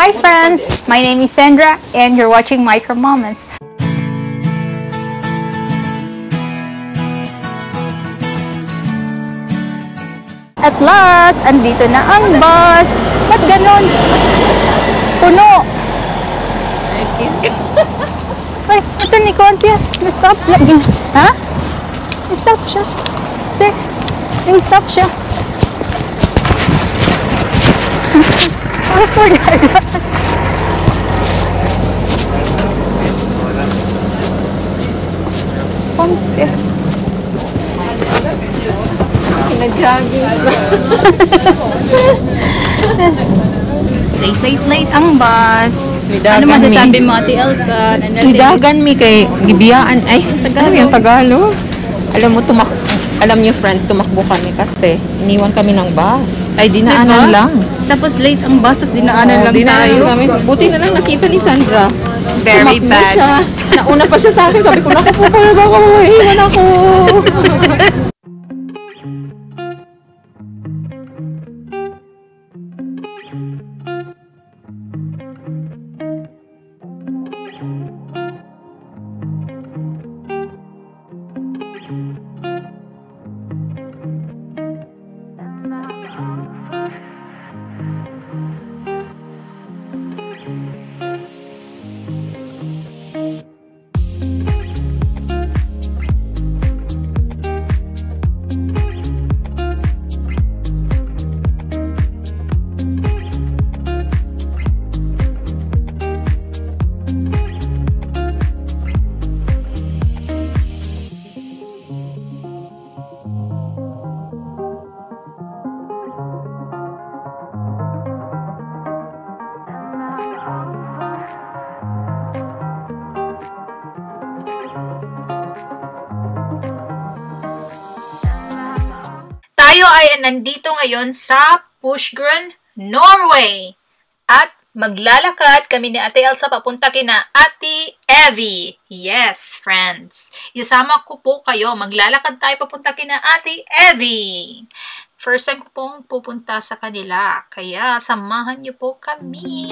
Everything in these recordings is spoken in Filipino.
Hi friends, my name is Sandra and you're watching Micro Moments. At last, andito na ang bus. Ba't ganon? Puno. Ay, ito ni Consia. Na-stop. Ha? Na-stop siya. Sir, na-stop siya. For that. Nag-jogging. Late ang bus. Ano masasabi mo, Ate Elsa? Hidagan mi kay gibiyaan. Ay, ano yung Tagalog? Alam niyo friends, tumakbo kami kasi iniwan kami ng bus. Ay, dinaanan lang. Tapos late ang bus, tapos dinaanan lang tayo. Kami. Buti na lang nakita ni Sandra. Very Tumakbo bad. Siya. Nauna pa siya sa akin. Sabi ko, naku po kayo, baka maiwan ako. Tayo ay nandito ngayon sa Porsgrunn, Norway. At maglalakad kami ni Ate Elsa papunta kina Ate Evie. Yes, friends. Isama ko po kayo. Maglalakad tayo papunta kina Ate Evie. First time ko pong pupunta sa kanila. Kaya samahan niyo po kami.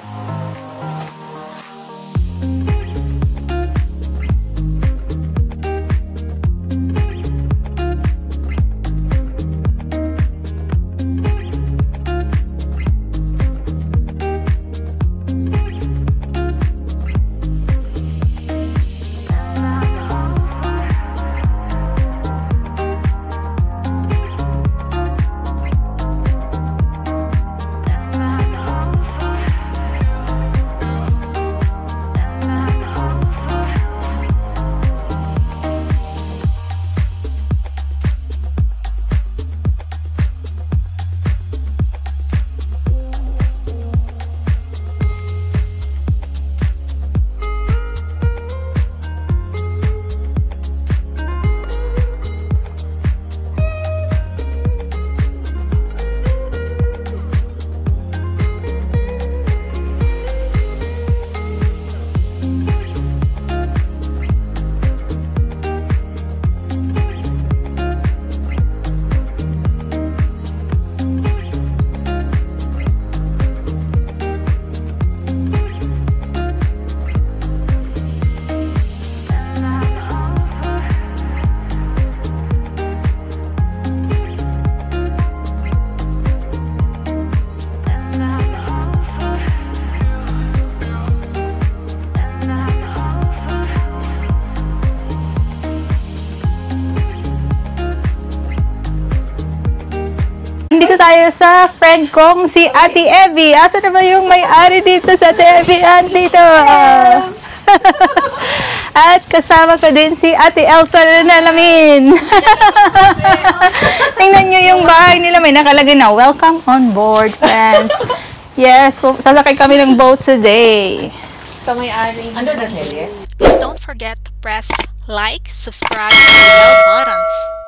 Dito tayo sa friend kong si Ate Evie. Asa na ba yung may-ari dito sa Ate Evie? Dito. At kasama ko din si Ate Elsa na nalamin. Tingnan nyo yung bahay nila. May nakalagay na, welcome on board, friends. Yes, sasakay kami ng boat today. Sa may-ari. Please don't forget to press like, subscribe, and bell buttons.